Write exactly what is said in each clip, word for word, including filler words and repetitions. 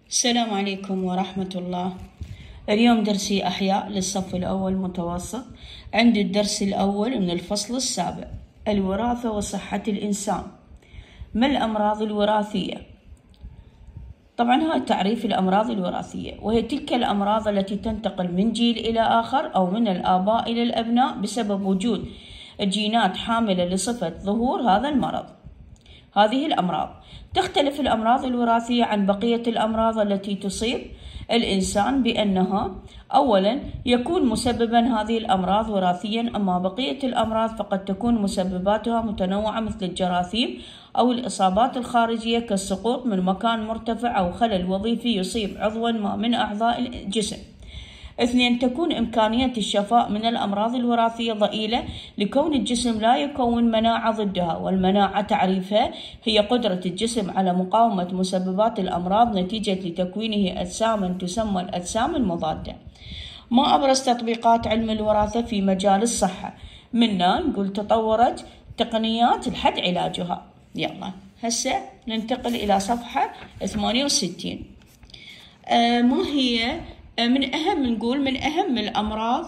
السلام عليكم ورحمة الله. اليوم درسي أحياء للصف الأول متوسط. عندي الدرس الأول من الفصل السابع، الوراثة وصحة الإنسان. ما الأمراض الوراثية؟ طبعا هذا تعريف الأمراض الوراثية، وهي تلك الأمراض التي تنتقل من جيل إلى آخر أو من الآباء إلى الأبناء بسبب وجود جينات حاملة لصفة ظهور هذا المرض. هذه الأمراض تختلف الأمراض الوراثية عن بقية الأمراض التي تصيب الإنسان بأنها أولا يكون مسببا هذه الأمراض وراثيا، أما بقية الأمراض فقد تكون مسبباتها متنوعة مثل الجراثيم أو الإصابات الخارجية كالسقوط من مكان مرتفع أو خلل وظيفي يصيب عضوا ما من أعضاء الجسم. اثنين، تكون إمكانية الشفاء من الأمراض الوراثية ضئيلة لكون الجسم لا يكون مناعة ضدها، والمناعة تعريفها هي قدرة الجسم على مقاومة مسببات الأمراض نتيجة لتكوينه أجساما تسمى الأجسام المضادة. ما أبرز تطبيقات علم الوراثة في مجال الصحة؟ منا نقول تطورت تقنيات لحد علاجها. يلا هسه ننتقل إلى صفحة ثمانية وستين. آه ما هي من أهم نقول من أهم الأمراض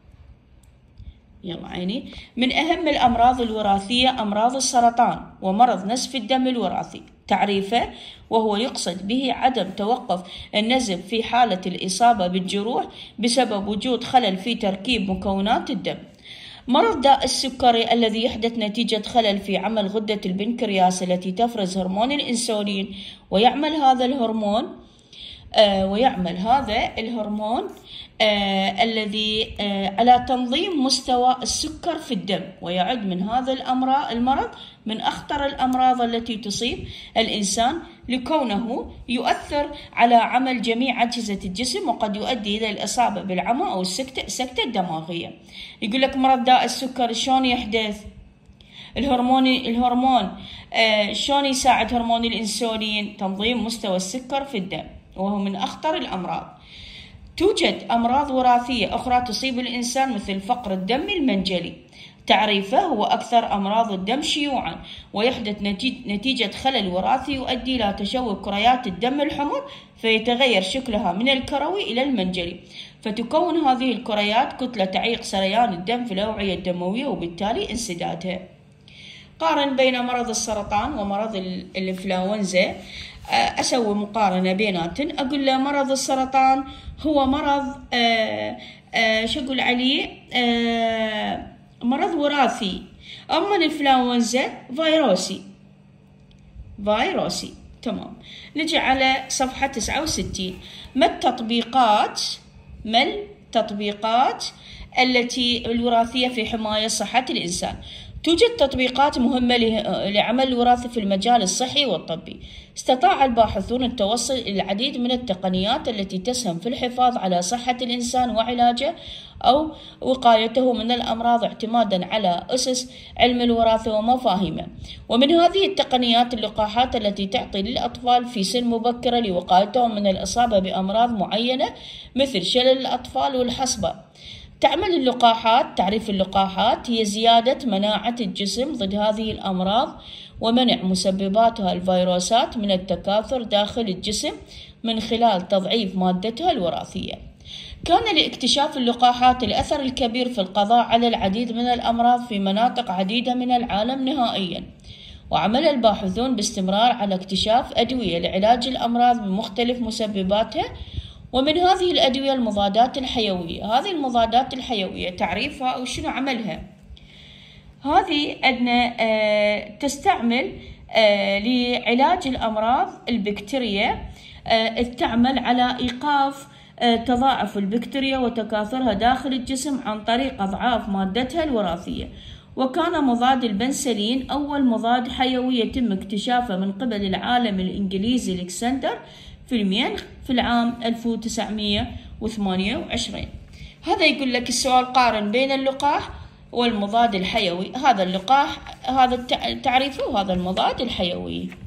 يلا عيني من أهم الأمراض الوراثية أمراض السرطان ومرض نزف الدم الوراثي. تعريفه وهو يقصد به عدم توقف النزف في حالة الإصابة بالجروح بسبب وجود خلل في تركيب مكونات الدم. مرض داء السكري الذي يحدث نتيجة خلل في عمل غدة البنكرياس التي تفرز هرمون الإنسولين، ويعمل هذا الهرمون آه ويعمل هذا الهرمون آه الذي آه على تنظيم مستوى السكر في الدم، ويعد من هذا الأمراض المرض من أخطر الأمراض التي تصيب الإنسان لكونه يؤثر على عمل جميع أجهزة الجسم، وقد يؤدي إلى الإصابة بالعمى أو السكتة السكتة الدماغية. يقول لك مرض داء السكر شلون يحدث؟ الهرمون الهرمون آه شلون يساعد هرمون الإنسولين؟ تنظيم مستوى السكر في الدم، وهو من أخطر الأمراض. توجد أمراض وراثية أخرى تصيب الإنسان مثل فقر الدم المنجلي. تعريفه هو أكثر أمراض الدم شيوعا، ويحدث نتيجة خلل وراثي يؤدي إلى تشوه كريات الدم الحمر، فيتغير شكلها من الكروي إلى المنجلي، فتكون هذه الكريات كتلة تعيق سريان الدم في الأوعية الدموية وبالتالي انسدادها. قارن بين مرض السرطان ومرض الإنفلونزا. أسوي مقارنة بيناتن. أقول له مرض السرطان هو مرض آه آه شو أقول عليه آه مرض وراثي، أما الإنفلونزا فيروسي فيروسي تمام. نجي على صفحة تسعة وستين. ما التطبيقات ما التطبيقات التي الوراثية في حماية صحة الإنسان؟ توجد تطبيقات مهمة لعمل الوراثة في المجال الصحي والطبي. استطاع الباحثون التوصل إلى العديد من التقنيات التي تسهم في الحفاظ على صحة الإنسان وعلاجه أو وقايته من الأمراض اعتمادا على أسس علم الوراثة ومفاهيمه. ومن هذه التقنيات اللقاحات التي تعطي للأطفال في سن مبكرة لوقايتهم من الإصابة بأمراض معينة مثل شلل الأطفال والحصبة. تعمل اللقاحات تعريف اللقاحات هي زيادة مناعة الجسم ضد هذه الأمراض ومنع مسبباتها الفيروسات من التكاثر داخل الجسم من خلال تضعيف مادتها الوراثية. كان لاكتشاف اللقاحات الأثر الكبير في القضاء على العديد من الأمراض في مناطق عديدة من العالم نهائيا، وعمل الباحثون باستمرار على اكتشاف أدوية لعلاج الأمراض بمختلف مسبباتها، ومن هذه الأدوية المضادات الحيوية. هذه المضادات الحيوية تعريفها أو شنو عملها؟ هذه أدنى آه تستعمل آه لعلاج الأمراض البكتيريا، آه تعمل على إيقاف آه تضاعف البكتيريا وتكاثرها داخل الجسم عن طريق أضعاف مادتها الوراثية. وكان مضاد البنسلين أول مضاد حيوي يتم اكتشافه من قبل العالم الإنجليزي ألكسندر فليمينغ في العام ألف وتسعمئة وثمانية وعشرين. هذا يقول لك السؤال قارن بين اللقاح والمضاد الحيوي. هذا اللقاح هذا تعريفه وهذا المضاد الحيوي.